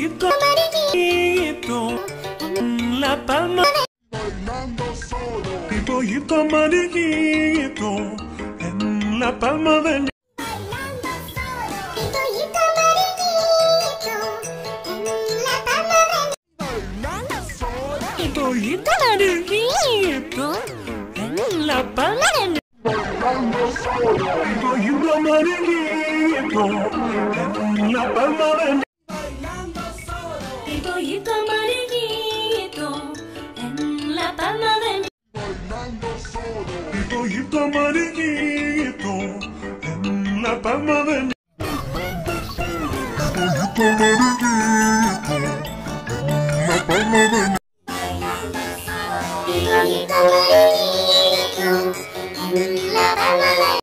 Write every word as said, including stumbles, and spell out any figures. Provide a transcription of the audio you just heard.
pollito amarillito en la palma de bailando solo. mi pollito amarillito en la palma de mi Bailando solo. Mi pollito amarillito en la palma de mi Bailando solo. mi pollito amarillito en la palma de mi Bailando solo. mi pollito amarillito en la palma de mi Bailando solo. mi pollito amarillito en la palma de mi Bailando solo. mi pollito amarillito en la palma de mi Pollito amarillito en la palma de mi pollito amarillito en la palma de